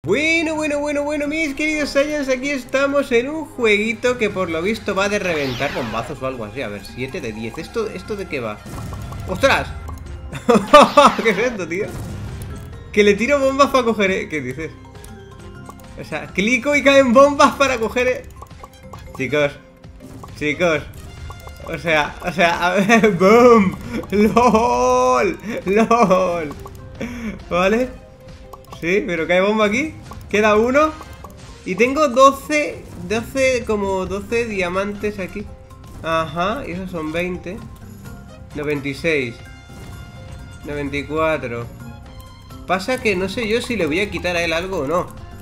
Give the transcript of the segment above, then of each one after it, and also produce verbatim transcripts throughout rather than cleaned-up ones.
Bueno, bueno, bueno, bueno, mis queridos Saiyans, aquí estamos en un jueguito que por lo visto va de reventar bombazos o algo así. A ver, siete de diez. ¿Esto, esto de qué va? ¡Ostras! ¿Qué es esto, tío? Que le tiro bombas para coger... ¿eh? ¿Qué dices? O sea, clico y caen bombas para coger... ¿eh? Chicos, chicos. O sea, o sea, a ver, ¡boom! ¡Lol! ¡Lol! ¿Vale? Sí, pero cae bomba aquí. Queda uno. Y tengo doce, doce, como doce diamantes aquí. Ajá, y esos son veinte. noventa y seis. noventa y cuatro. Pasa que no sé yo si le voy a quitar a él algo o no.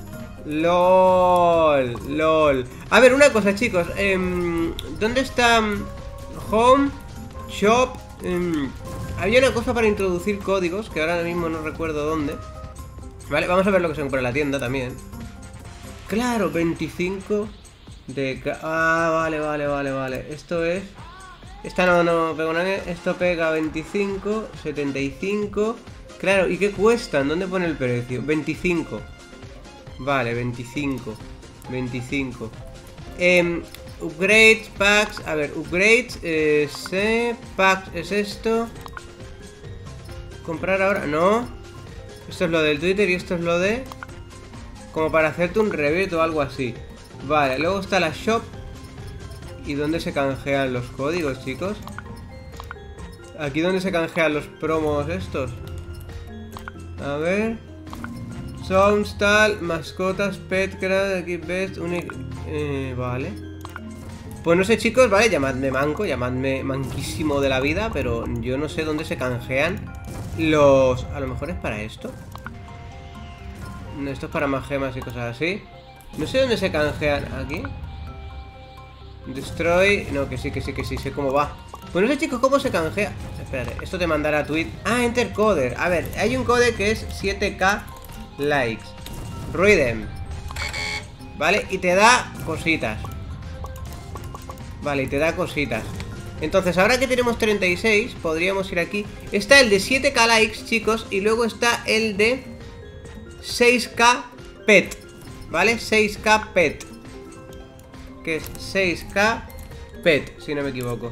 LOL, LOL. A ver, una cosa, chicos. Eh, ¿Dónde está Home? Shop. Eh, había una cosa para introducir códigos, que ahora mismo no recuerdo dónde. Vale, vamos a ver lo que se compra en la tienda también. Claro, veinticinco de... Ah, vale, vale, vale, vale. Esto es... Esta no, no pega una... Esto pega veinticinco, setenta y cinco... Claro, ¿y qué cuestan? ¿Dónde pone el precio? veinticinco. Vale, veinticinco. veinticinco. Eh, upgrades, packs... A ver, upgrades... Eh, sí, packs es esto. Comprar ahora... No... Esto es lo del Twitter y esto es lo de... Como para hacerte un review o algo así. Vale, luego está la shop. ¿Y dónde se canjean los códigos, chicos? Aquí donde se canjean los promos estos. A ver... Songs, tal, mascotas, petcraft, aquí best, unique... Eh, vale. Pues no sé, chicos, vale, llamadme manco, llamadme manquísimo de la vida, pero yo no sé dónde se canjean los... A lo mejor es para esto. Esto es para más gemas y cosas así. No sé dónde se canjean. ¿Aquí? Destroy... No, que sí, que sí, que sí, sé cómo va. Pues no sé, chicos, cómo se canjea. Espérate, esto te mandará tweet. Ah, enter coder. A ver, hay un code que es siete K likes. Rhythm. Vale, y te da cositas. Vale, y te da cositas. Entonces, ahora que tenemos treinta y seis, podríamos ir aquí. Está el de siete K likes, chicos. Y luego está el de seis K pet. ¿Vale? seis K pet. Que es seis K pet, si no me equivoco.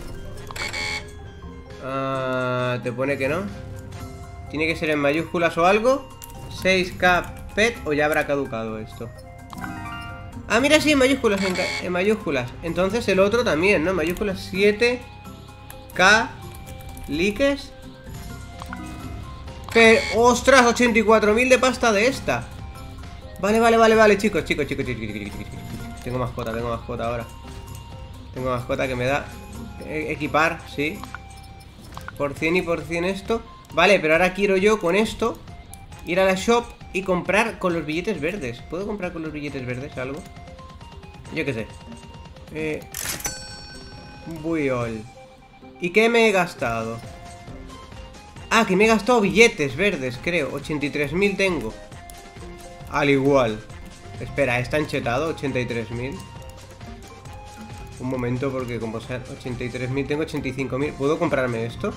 uh, Te pone que no. Tiene que ser en mayúsculas o algo. seis K pet, o ya habrá caducado esto. Ah, mira, sí, en mayúsculas, en, en mayúsculas. Entonces el otro también, ¿no? En mayúsculas siete K likes. Pero, ostras, ochenta y cuatro mil de pasta de esta. Vale, vale, vale, vale, chicos, chicos, chicos, chicos, chicos, chicos, chicos. Tengo mascota, tengo mascota ahora. Tengo mascota que me da eh, equipar, sí. Por cien y por cien esto. Vale, pero ahora quiero yo con esto ir a la shop y comprar con los billetes verdes. ¿Puedo comprar con los billetes verdes algo? Yo qué sé. Eh, Buiol. ¿Y qué me he gastado? Ah, que me he gastado billetes verdes, creo. ochenta y tres mil tengo. Al igual. Espera, ¿está enchetado? ochenta y tres mil. Un momento, porque como sean ochenta y tres mil, tengo ochenta y cinco mil. ¿Puedo comprarme esto?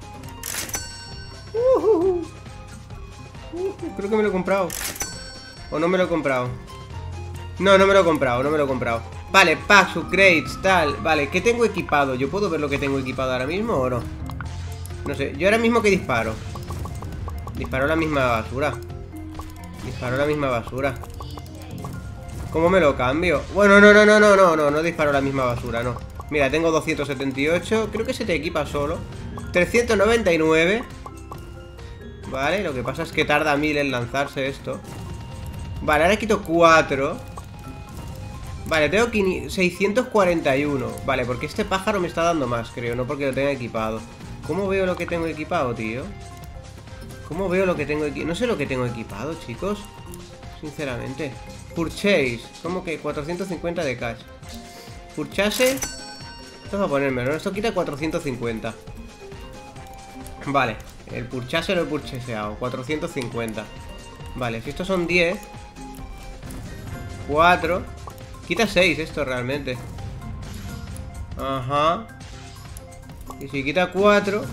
Uh, uh, uh. Uh, creo que me lo he comprado. ¿O no me lo he comprado? No, no me lo he comprado, no me lo he comprado. Vale, packs, upgrades, tal. Vale, ¿qué tengo equipado? ¿Yo puedo ver lo que tengo equipado ahora mismo o no? No sé, yo ahora mismo que disparo. Disparo la misma basura. Disparo la misma basura. ¿Cómo me lo cambio? Bueno, no, no, no, no, no, no, no disparo la misma basura, no. Mira, tengo doscientos setenta y ocho. Creo que se te equipa solo. trescientos noventa y nueve. Vale, lo que pasa es que tarda mil en lanzarse esto. Vale, ahora quito cuatro. Vale, tengo seiscientos cuarenta y uno. Vale, porque este pájaro me está dando más, creo. No porque lo tenga equipado. ¿Cómo veo lo que tengo equipado, tío? ¿Cómo veo lo que tengo equipado? No sé lo que tengo equipado, chicos. Sinceramente. Purchase. ¿Cómo que? cuatrocientos cincuenta de cash. Purchase. Esto va a ponérmelo, ¿no? Esto quita cuatrocientos cincuenta. Vale. El purchase lo he purchaseado. cuatrocientos cincuenta. Vale, si estos son diez. cuatro. Quita seis esto realmente. Ajá. Y si quita cuatro.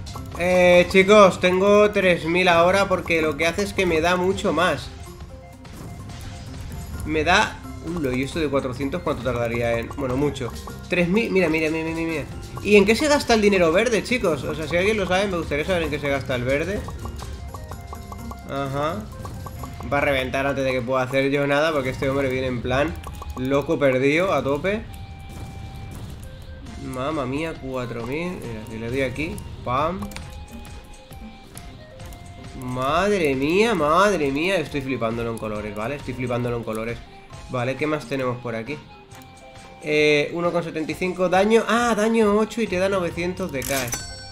Eh, chicos, tengo tres mil ahora porque lo que hace es que me da mucho más. me da... Uy, ¿y esto de cuatrocientos cuánto tardaría en...? Bueno, mucho. tres mil... Mira, mira, mira, mira, mira. ¿Y en qué se gasta el dinero verde, chicos? O sea, si alguien lo sabe, me gustaría saber en qué se gasta el verde. Ajá. Va a reventar antes de que pueda hacer yo nada, porque este hombre viene en plan loco perdido, a tope. Mamma mía, cuatro mil. Mira, si le doy aquí, pam. Madre mía, madre mía. Estoy flipándolo en colores, ¿vale? Estoy flipándolo en colores. Vale, ¿qué más tenemos por aquí? Eh, uno coma setenta y cinco, daño... Ah, daño ocho y te da novecientos de cash.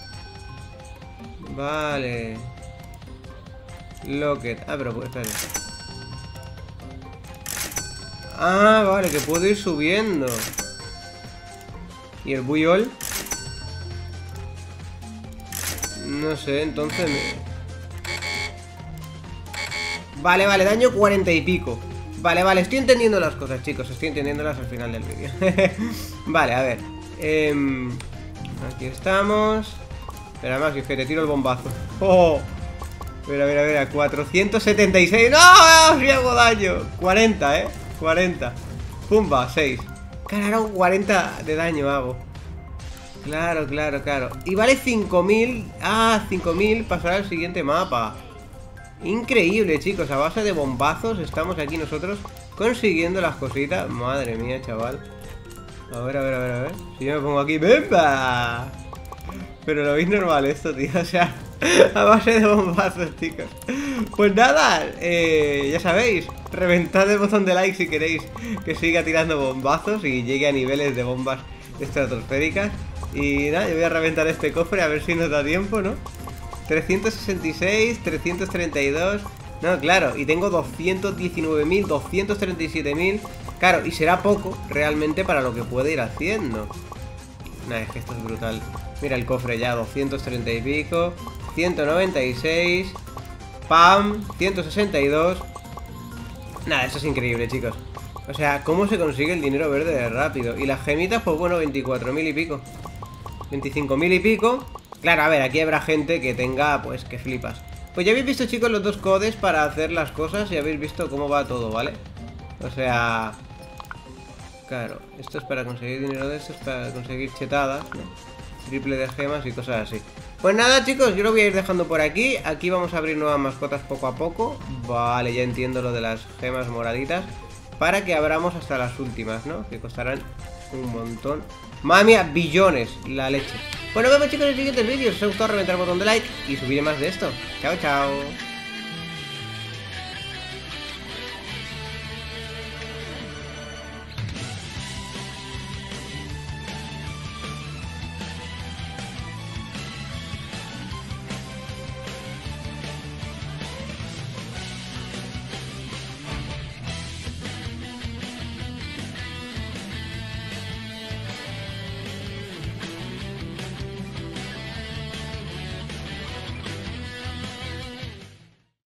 Vale. Locket. Ah, pero pues, espérate. Ah, vale, que puedo ir subiendo. ¿Y el Buyol? No sé, entonces... Me... Vale, vale, daño cuarenta y pico. Vale, vale, estoy entendiendo las cosas, chicos. Estoy entendiéndolas al final del vídeo. Vale, a ver. eh, Aquí estamos. Pero además, es que te tiro el bombazo. ¡Oh! Mira, mira, mira, cuatrocientos setenta y seis. ¡No! ¡Sí hago daño! cuarenta, ¿eh? cuarenta. Pumba, seis. Claro, cuarenta de daño hago. Claro, claro, claro. Y vale cinco mil. Ah, cinco mil pasará al siguiente mapa. Increíble, chicos. A base de bombazos estamos aquí nosotros consiguiendo las cositas. Madre mía, chaval. A ver, a ver, a ver, a ver. Si yo me pongo aquí, ¡bemba! Pero lo veis normal esto, tío. O sea, a base de bombazos, chicos. Pues nada, eh, ya sabéis, reventad el botón de like si queréis que siga tirando bombazos y llegue a niveles de bombas estratosféricas. Y nada, yo voy a reventar este cofre a ver si nos da tiempo, ¿no? trescientos sesenta y seis, trescientos treinta y dos. No, claro, y tengo doscientos diecinueve mil, doscientos treinta y siete mil. Claro, y será poco realmente para lo que puede ir haciendo. Nah, es que esto es brutal. Mira el cofre ya, doscientos treinta y pico, ciento noventa y seis, pam, ciento sesenta y dos. Nada, esto es increíble, chicos. O sea, ¿cómo se consigue el dinero verde de rápido? Y las gemitas, pues bueno, veinticuatro mil y pico, veinticinco mil y pico. Claro, a ver, aquí habrá gente que tenga, pues, que flipas. Pues ya habéis visto, chicos, los dos codes para hacer las cosas y habéis visto cómo va todo, ¿vale? O sea... Claro, esto es para conseguir dinero de esto, es para conseguir chetadas, ¿no? Triple de gemas y cosas así. Pues nada, chicos, yo lo voy a ir dejando por aquí. Aquí vamos a abrir nuevas mascotas poco a poco. Vale, ya entiendo lo de las gemas moraditas. Para que abramos hasta las últimas, ¿no? Que costarán un montón. Madre mía, billones, la leche. Bueno, nos vemos, chicos, en el siguiente vídeo. Si os ha gustado, reventar el botón de like y subiré más de esto. Chao, chao.